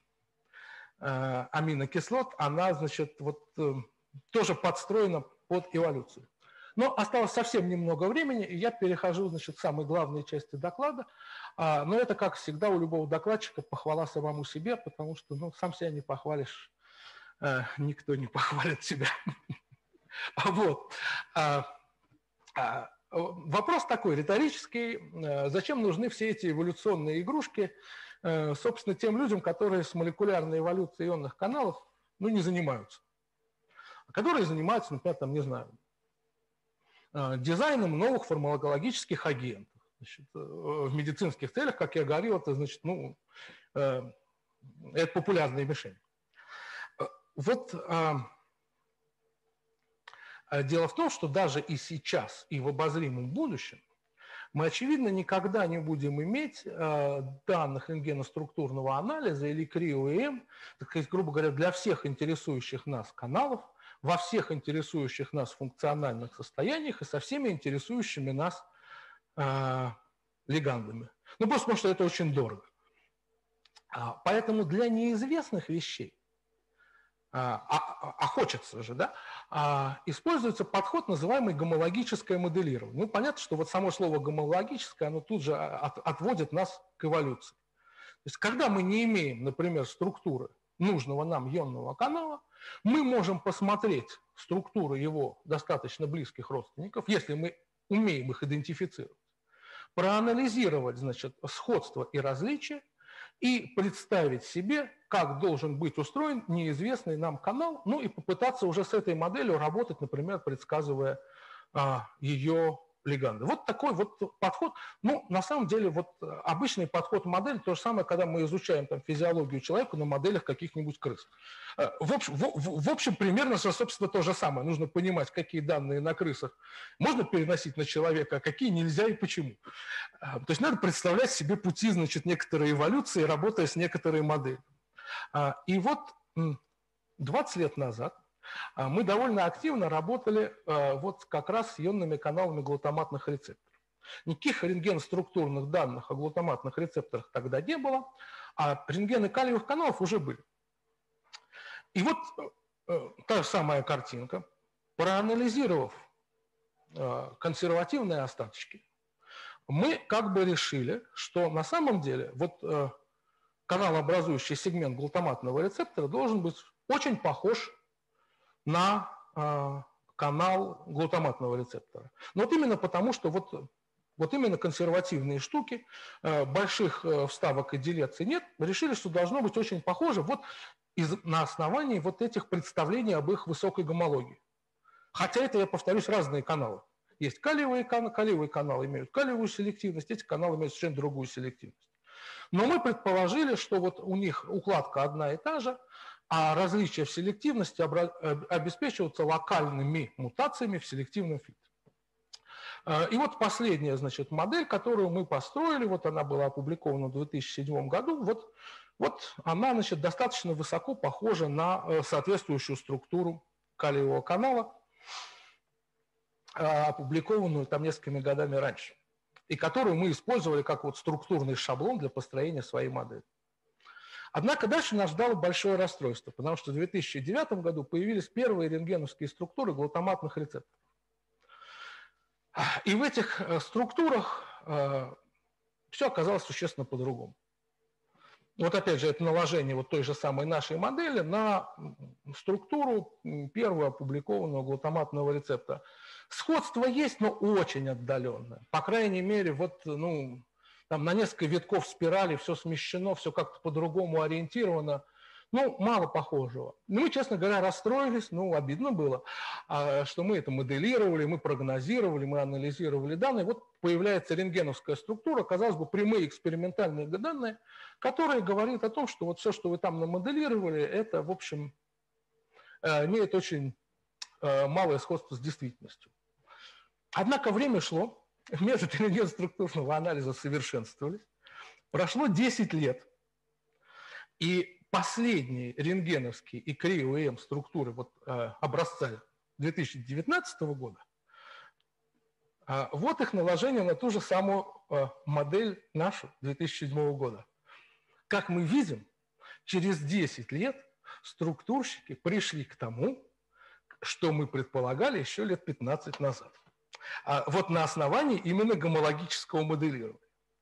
аминокислот, она, значит, вот тоже подстроена под эволюцию. Но осталось совсем немного времени, и я перехожу, значит, к самой главной части доклада. Но это, как всегда, у любого докладчика похвала самому себе, потому что, ну, сам себя не похвалишь, никто не похвалит себя. Вот. Вопрос такой риторический. Зачем нужны все эти эволюционные игрушки, собственно, тем людям, которые с молекулярной эволюцией ионных каналов, ну, не занимаются? Которые занимаются, например, там, не знаю, дизайном новых фармакологических агентов. Значит, в медицинских целях, как я говорил, это, значит, ну, это популярная мишень. Вот дело в том, что даже и сейчас, и в обозримом будущем мы, очевидно, никогда не будем иметь данных рентгеноструктурного анализа или крио-ЭМ, так сказать, грубо говоря, для всех интересующих нас каналов, во всех интересующих нас функциональных состояниях и со всеми интересующими нас лигандами. Ну, просто потому что это очень дорого. Поэтому для неизвестных вещей, хочется же, да, используется подход, называемый гомологическое моделирование. Ну, понятно, что вот само слово гомологическое, оно тут же отводит нас к эволюции. есть, когда мы не имеем, например, структуры нужного нам ионного канала, мы можем посмотреть структуру его достаточно близких родственников, если мы умеем их идентифицировать, проанализировать, значит, сходство и различия и представить себе, как должен быть устроен неизвестный нам канал, ну и попытаться уже с этой моделью работать, например, предсказывая ее лиганды. Вот такой вот подход. Ну, на самом деле, вот обычный подход модели, то же самое, когда мы изучаем там физиологию человека на моделях каких-нибудь крыс. В общем, примерно, собственно, то же самое. Нужно понимать, какие данные на крысах можно переносить на человека, а какие нельзя и почему. То есть надо представлять себе пути, значит, некоторой эволюции, работая с некоторой моделью. И вот 20 лет назад мы довольно активно работали вот как раз с ионными каналами глутаматных рецепторов. Никаких рентгеноструктурных данных о глутаматных рецепторах тогда не было, а рентгены калиевых каналов уже были. И вот та же самая картинка. Проанализировав консервативные остаточки, мы как бы решили, что на самом деле вот каналообразующий сегмент глутаматного рецептора должен быть очень похож на канал глутаматного рецептора. Но вот именно потому, что вот именно консервативные штуки, больших вставок и делеций нет, решили, что должно быть очень похоже вот на основании вот этих представлений об их высокой гомологии. Хотя это, я повторюсь, разные каналы. Есть калиевые каналы имеют калиевую селективность, эти каналы имеют совершенно другую селективность. Но мы предположили, что вот у них укладка одна и та же, а различия в селективности обеспечиваются локальными мутациями в селективном фильтре. И вот последняя, значит, модель, которую мы построили, вот она была опубликована в 2007 году, вот она, значит, достаточно высоко похожа на соответствующую структуру калиевого канала, опубликованную там несколькими годами раньше, и которую мы использовали как вот структурный шаблон для построения своей модели. Однако дальше нас ждало большое расстройство, потому что в 2009 году появились первые рентгеновские структуры глутаматных рецепторов. И в этих структурах все оказалось существенно по-другому. Вот опять же, это наложение вот той же самой нашей модели на структуру первого опубликованного глутаматного рецептора. Сходство есть, но очень отдаленное. По крайней мере, вот, ну, там на несколько витков спирали все смещено, все как-то по-другому ориентировано. Ну, мало похожего. Мы, честно говоря, расстроились, ну, обидно было, что мы это моделировали, мы прогнозировали, мы анализировали данные. Вот появляется рентгеновская структура, казалось бы, прямые экспериментальные данные, которые говорят о том, что вот все, что вы там намоделировали, это, в общем, имеет очень малое сходство с действительностью. Однако время шло, методы рентгеноструктурного анализа совершенствовались, прошло 10 лет, и последние рентгеновские и крио-ЭМ структуры вот, образца 2019 года, вот их наложение на ту же самую модель нашу 2007 года. Как мы видим, через 10 лет структурщики пришли к тому, что мы предполагали еще лет 15 назад. Вот на основании именно гомологического моделирования.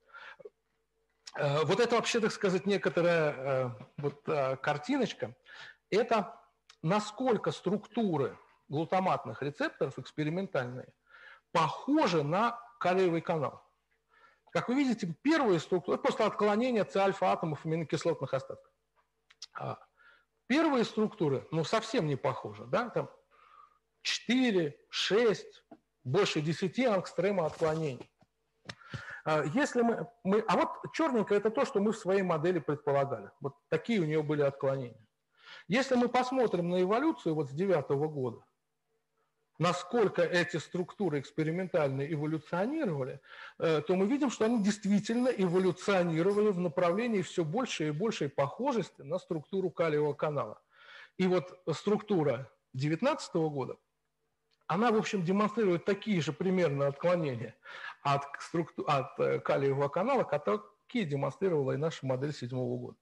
Вот это вообще, так сказать, некоторая вот, картиночка. Это насколько структуры глутаматных рецепторов экспериментальные похожи на калиевый канал. Как вы видите, первые структуры, это просто отклонение С-альфа-атомов аминокислотных остатков. Первые структуры, ну, совсем не похожи. Да? Там 4, 6, больше 10 ангстрема отклонений. Если а вот черненькое – это то, что мы в своей модели предполагали. Вот такие у нее были отклонения. Если мы посмотрим на эволюцию вот с 2009 года, насколько эти структуры экспериментально эволюционировали, то мы видим, что они действительно эволюционировали в направлении все большей и большей похожести на структуру калиевого канала. И вот структура 2019 года, она, в общем, демонстрирует такие же примерно отклонения от калиевого канала, какие демонстрировала и наша модель 2007 года.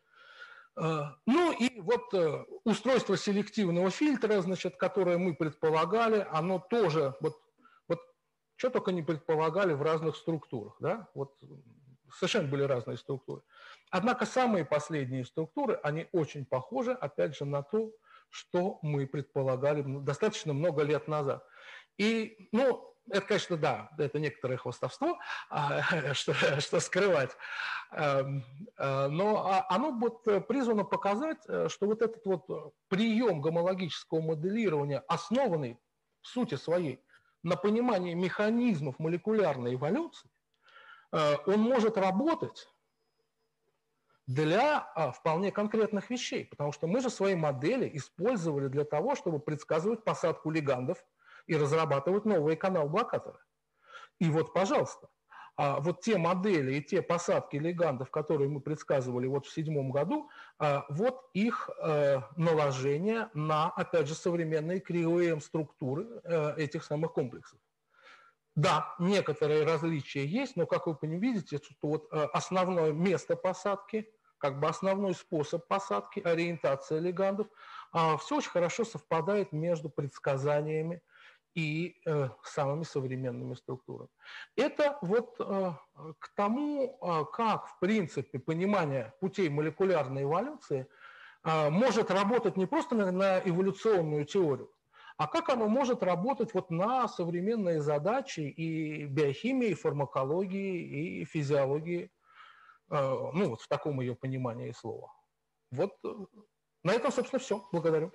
Ну и вот устройство селективного фильтра, значит, которое мы предполагали, оно тоже, вот что только не предполагали в разных структурах. Да? Вот совершенно были разные структуры. Однако самые последние структуры, они очень похожи, опять же, на то, что мы предполагали достаточно много лет назад. И, ну, это, конечно, да, это некоторое хвастовство, что скрывать. Но оно будет призвано показать, что вот этот вот прием гомологического моделирования, основанный в сути своей на понимании механизмов молекулярной эволюции, он может работать для вполне конкретных вещей, потому что мы же свои модели использовали для того, чтобы предсказывать посадку лигандов и разрабатывать новые канал-блокаторы. И вот, пожалуйста, вот те модели и те посадки лигандов, которые мы предсказывали вот в 2007 году, вот их наложение на, опять же, современные кривые структуры этих самых комплексов. Да, некоторые различия есть, но, как вы видите, что вот основное место посадки, как бы основной способ посадки, ориентация лигандов, все очень хорошо совпадает между предсказаниями и самыми современными структурами. Это вот к тому, как, в принципе, понимание путей молекулярной эволюции может работать не просто на эволюционную теорию, а как оно может работать вот на современные задачи и биохимии, и фармакологии, и физиологии, ну вот в таком ее понимании слова. Вот на этом, собственно, все. Благодарю.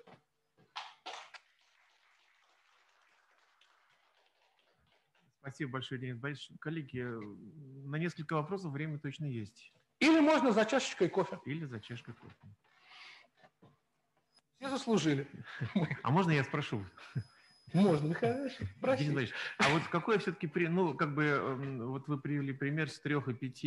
Спасибо большое, Денис Борисович. Коллеги, на несколько вопросов время точно есть. Или можно за чашечкой кофе. Или за чашкой кофе. Все заслужили. А можно я спрошу? Можно, конечно. Денис Борисович, а вот какой все-таки, ну, как бы, вот вы привели пример с 3 и 5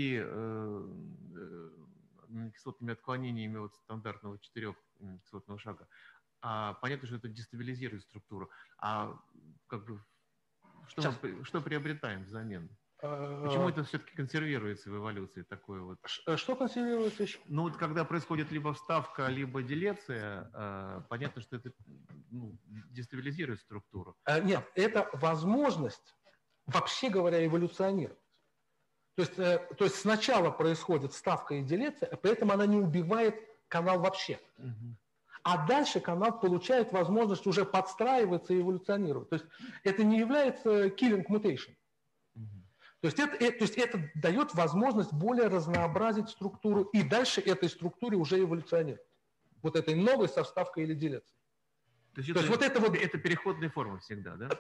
кислотными отклонениями от стандартного 4-кислотного шага. Понятно, что это дестабилизирует структуру. А как бы что приобретаем взамен? Почему это все-таки консервируется в эволюции такое вот? Что консервируется еще? Ну вот когда происходит либо вставка, либо делеция, понятно, что это дестабилизирует структуру. Нет, это возможность, вообще говоря, эволюционировать. То есть сначала происходит вставка и делеция, при этом она не убивает канал вообще. Угу. А дальше канал получает возможность уже подстраиваться и эволюционировать. То есть это не является killing mutation. То есть это дает возможность более разнообразить структуру и дальше этой структуре уже эволюционировать. Вот этой новой со вставкой или делецией. То есть вот это переходная форма всегда, да?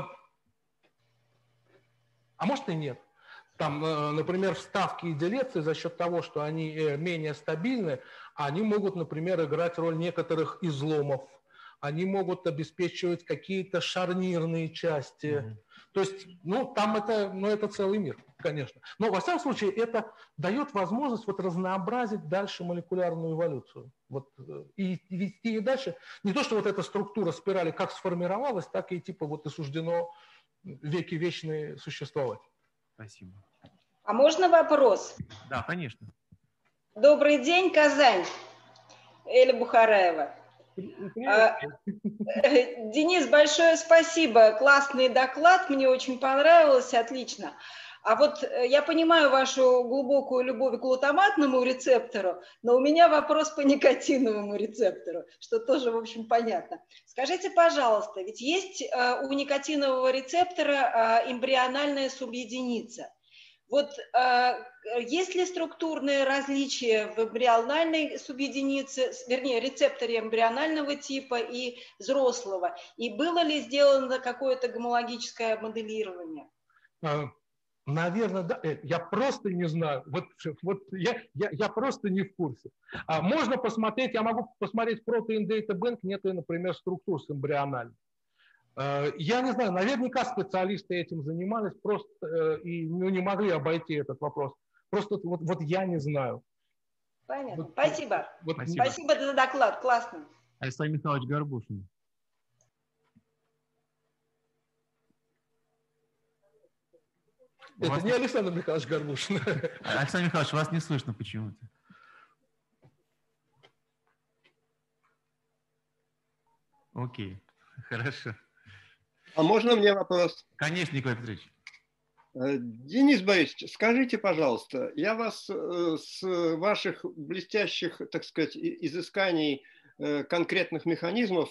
А может и нет. Там, например, вставки и делеции за счет того, что они менее стабильны, они могут, например, играть роль некоторых изломов. Они могут обеспечивать какие-то шарнирные части. То есть, ну, там это целый мир, конечно. Но, во всяком случае, это дает возможность вот разнообразить дальше молекулярную эволюцию. Вот, и вести ее дальше. Не то, что вот эта структура спирали как сформировалась, так и типа вот и суждено веки вечные существовать. Спасибо. А можно вопрос? Да, конечно. Добрый день, Казань. Эля Бухараева. Денис, большое спасибо. Классный доклад, мне очень понравилось, отлично. А вот я понимаю вашу глубокую любовь к глутаматному рецептору, но у меня вопрос по никотиновому рецептору, что тоже, в общем, понятно. Скажите, пожалуйста, ведь есть у никотинового рецептора эмбриональная субъединица. Вот есть ли структурные различия в эмбриональной субъединице, вернее, рецепторе эмбрионального типа и взрослого? И было ли сделано какое-то гомологическое моделирование? Наверное, да. Я просто не знаю. Вот я просто не в курсе. Можно посмотреть, я могу посмотреть Protein Data Bank, нет, например, структур с эмбриональной. Я не знаю, наверняка специалисты этим занимались просто и не могли обойти этот вопрос. Просто вот я не знаю. Понятно. Спасибо. Спасибо за доклад. Классно. Александр Михайлович Горбушин. Это не Александр Михайлович Горбушин. Александр Михайлович, вас не слышно почему-то. Окей, хорошо. А можно мне вопрос? Конечно, Николай Петрович. Денис Борисович, скажите, пожалуйста, я вас с ваших блестящих, так сказать, изысканий конкретных механизмов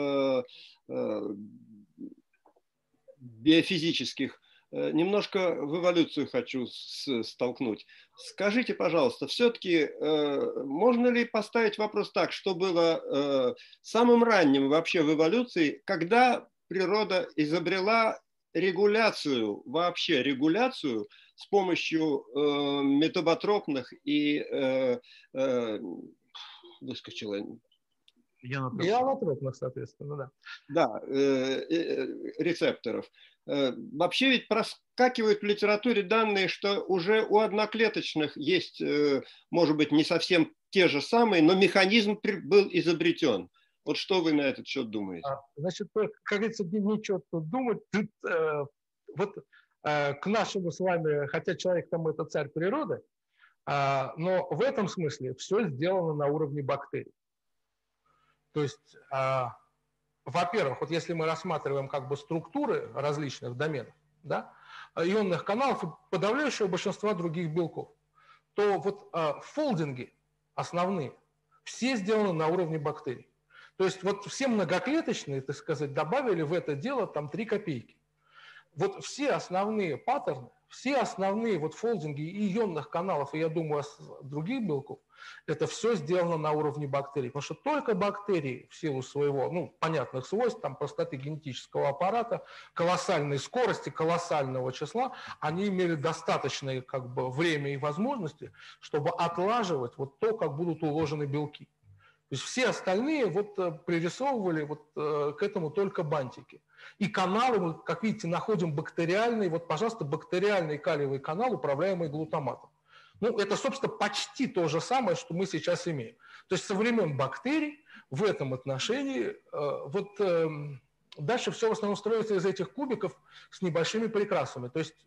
биофизических немножко в эволюцию хочу столкнуть. Скажите, пожалуйста, все-таки можно ли поставить вопрос так, что было самым ранним вообще в эволюции, когда природа изобрела регуляцию, вообще регуляцию с помощью метаботропных и выскочила. Ионотропных, соответственно, да. Да, рецепторов. Вообще ведь проскакивают в литературе данные, что уже у одноклеточных есть, может быть, не совсем те же самые, но механизм был изобретен. Вот что вы на этот счет думаете? Значит, как говорится, нечего тут думать. Тут, к нашему с вами, хотя человек там это царь природы, но в этом смысле все сделано на уровне бактерий. То есть, во-первых, вот если мы рассматриваем как бы структуры различных доменов, да, ионных каналов и подавляющего большинства других белков, то вот фолдинги основные все сделаны на уровне бактерий. То есть вот все многоклеточные, так сказать, добавили в это дело там 3 копейки. Вот все основные паттерны, все основные вот фолдинги и ионных каналов, и я думаю, других белков, это все сделано на уровне бактерий. Потому что только бактерии в силу своего, понятных свойств, там, простоты генетического аппарата, колоссальной скорости, колоссального числа, они имели достаточное как бы время и возможности, чтобы отлаживать вот то, как будут уложены белки. То есть все остальные вот пририсовывали вот к этому только бантики. И каналы, мы, как видите, находим бактериальный, вот, пожалуйста, бактериальный калиевый канал, управляемый глутаматом. Это, собственно, почти то же самое, что мы сейчас имеем. То есть со времен бактерий в этом отношении дальше все в основном строится из этих кубиков с небольшими прикрасами. То есть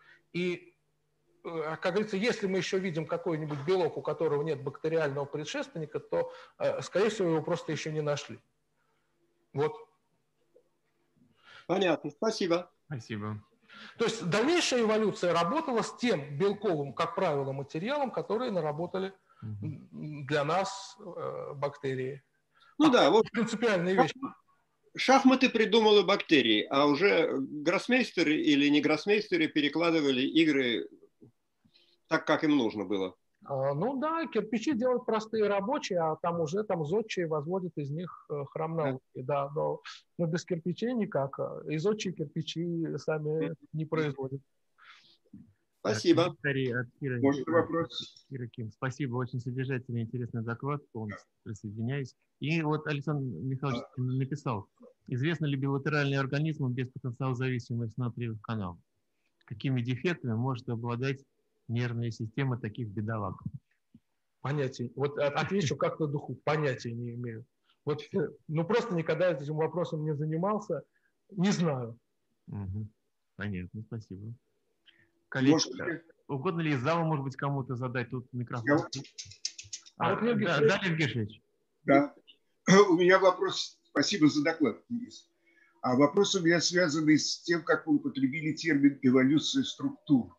как говорится, если мы еще видим какой-нибудь белок, у которого нет бактериального предшественника, то, скорее всего, его просто еще не нашли. Вот. Понятно, спасибо. Спасибо. То есть дальнейшая эволюция работала с тем белковым, как правило, материалом, который наработали для нас бактерии. Да, вот принципиальные вещи. Шахматы придумали бактерии, а уже гроссмейстеры или не гроссмейстеры перекладывали игры так, как им нужно было. Кирпичи делают простые рабочие, а там уже зодчие возводят из них храм науки. Да, но без кирпичей никак. И зодчие кирпичи сами не производят. Спасибо. Может, вопрос? Спасибо, очень содержательный, интересный доклад, полностью присоединяюсь. И вот Александр Михайлович написал: известны ли билатеральные организмы без потенциала зависимых натриевых каналов? Какими дефектами может обладать нервная система таких бедолаг? Понятия. Вот отвечу как на духу. Понятия не имею. Вот, просто никогда этим вопросом не занимался. Не знаю. Понятно, спасибо. Коллеги, угодно ли из зала, может быть, кому-то задать тут микрофон? Да, Лев Гешевич. Да. У меня вопрос. Спасибо за доклад, Денис. А вопрос у меня связанный с тем, как вы употребили термин «эволюция структур».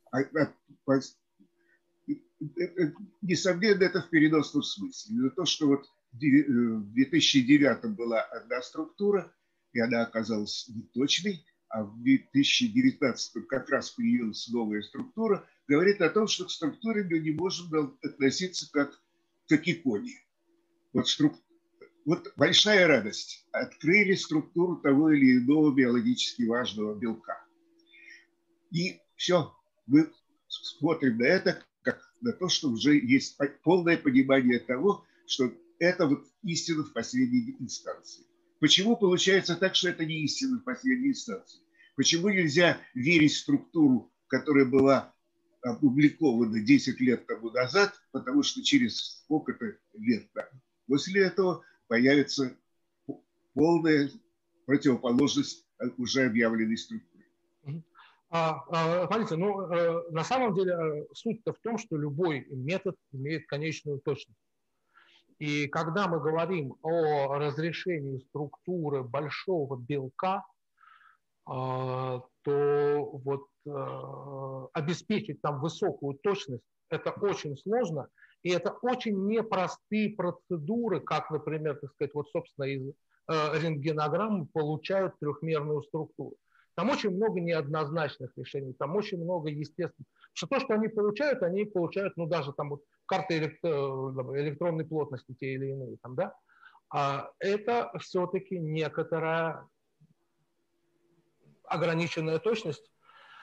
Несомненно, это в переносном смысле. Но то, что вот в 2009 была одна структура, и она оказалась неточной, а в 2019 как раз появилась новая структура, говорит о том, что к структуре мы не можем относиться как к иконе. Вот большая радость. Открыли структуру того или иного биологически важного белка. И все, мы смотрим на это как на то, что уже есть полное понимание того, что это вот истина в последней инстанции. Почему получается так, что это не истина в последней инстанции? Почему нельзя верить в структуру, которая была опубликована 10 лет тому назад, потому что через сколько-то лет после этого появится полная противоположность уже объявленной структуре. Смотрите, на самом деле суть-то в том, что любой метод имеет конечную точность. И когда мы говорим о разрешении структуры большого белка, то вот обеспечить там высокую точность это очень сложно, и это очень непростые процедуры, как, например, так сказать, вот, собственно, из рентгенограммы получают трехмерную структуру. Там очень много неоднозначных решений, там очень много естественных. Что то, что они получают, ну, даже там вот карты электронной плотности, те или иные, там, да, это все-таки некоторая ограниченная точность.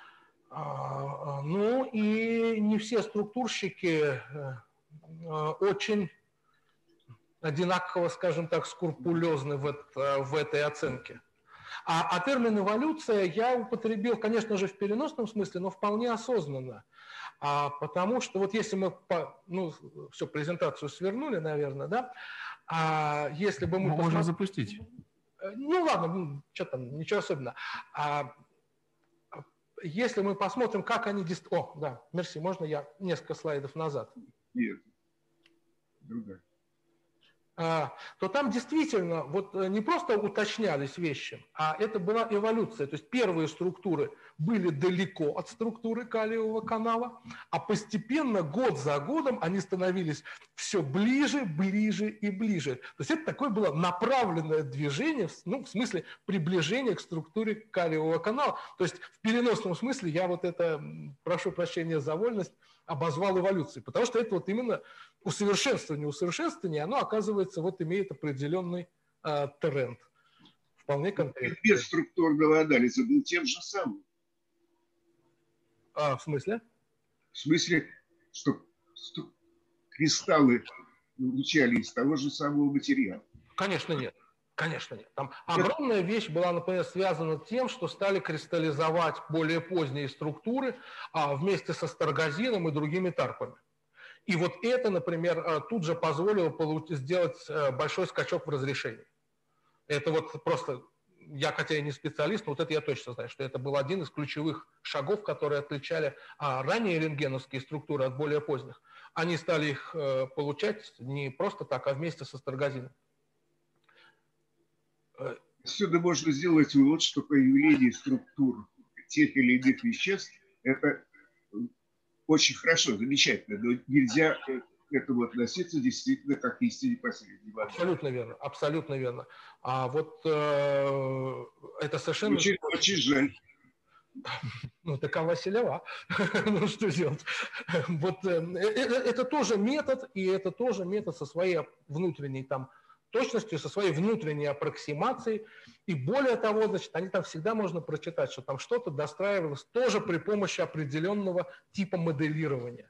Ну и не все структурщики очень одинаково, скажем так, скрупулезны в этой оценке. А термин эволюция я употребил, конечно же, в переносном смысле, но вполне осознанно. Потому что вот если мы, ну, все, презентацию свернули, наверное, да, если бы мы... Можем запустить. Ну ладно, что там, ничего особенного. Если мы посмотрим, как они... О, да, мерси, можно я несколько слайдов назад? Нет, другая. То там действительно вот не просто уточнялись вещи, а это была эволюция. То есть первые структуры были далеко от структуры калиевого канала, а постепенно, год за годом, они становились все ближе, ближе и ближе. То есть это такое было направленное движение, ну, в смысле приближения к структуре калиевого канала. То есть в переносном смысле я вот это, прошу прощения за вольность, обозвал эволюцией, потому что это вот именно усовершенствование, оно, оказывается, вот имеет определенный тренд. Вполне конкретно. Без структурного анализа был тем же самым. В смысле? В смысле, что кристаллы получали из того же самого материала. Конечно, нет. Конечно, нет. Там огромная вещь была, например, связана с тем, что стали кристаллизовать более поздние структуры вместе со старгазином и другими тарпами. И вот это, например, тут же позволило сделать большой скачок в разрешении. Это вот просто, я хотя и не специалист, но вот это я точно знаю, что это был один из ключевых шагов, которые отличали ранние рентгеновские структуры от более поздних. Они стали их получать не просто так, а вместе со старгазином. Отсюда можно сделать вывод, что появление структур тех или иных веществ – это очень хорошо, замечательно, но нельзя к этому относиться действительно как к истине последней воды. Абсолютно верно, абсолютно верно. А вот это совершенно... Очень жаль. Ну, такова селева. Ну, что делать? Вот это тоже метод, и это тоже метод со своей внутренней там точностью, со своей внутренней аппроксимацией. И более того, значит, они там всегда можно прочитать, что там что-то достраивалось тоже при помощи определенного типа моделирования.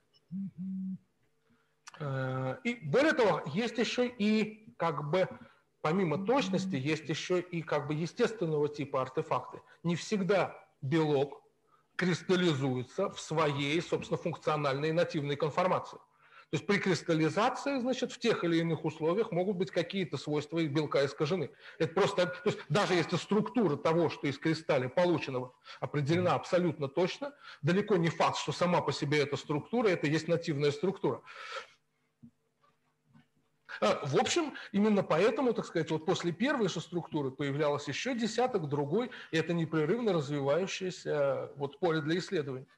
И более того, есть еще и как бы помимо точности, есть еще и как бы естественного типа артефакты. Не всегда белок кристаллизуется в своей, собственно, функциональной нативной конформации. То есть при кристаллизации, значит, в тех или иных условиях могут быть какие-то свойства белка искажены. Это просто, то есть даже если структура того, что из кристалля полученного, определена абсолютно точно, далеко не факт, что сама по себе эта структура, это есть нативная структура. В общем, именно поэтому, так сказать, вот после первой же структуры появлялось еще десяток другой, и это непрерывно развивающееся вот поле для исследований.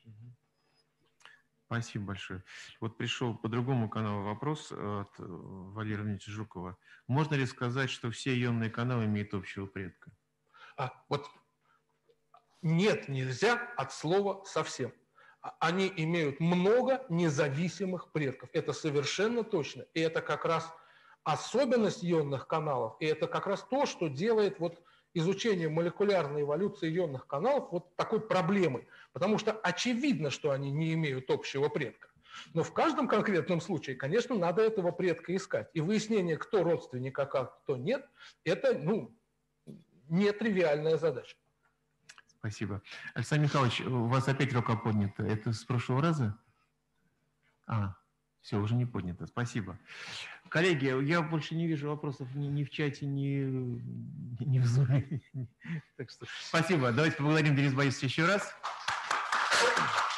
Спасибо большое. Вот пришел по другому каналу вопрос от Валерия Ильича Жукова. Можно ли сказать, что все ионные каналы имеют общего предка? Вот нет, нельзя от слова совсем. Они имеют много независимых предков. Это совершенно точно. И это как раз особенность ионных каналов. И это как раз то, что делает вот изучение молекулярной эволюции ионных каналов вот такой проблемой. Потому что очевидно, что они не имеют общего предка. Но в каждом конкретном случае, конечно, надо этого предка искать. И выяснение, кто родственник, а кто нет, это нетривиальная задача. Спасибо. Александр Михайлович, у вас опять рука поднята. Это с прошлого раза? Все, уже не поднято. Спасибо. Коллеги, я больше не вижу вопросов ни в чате, ни в зуме. Так что спасибо. Давайте поблагодарим Дениса Борисовича еще раз.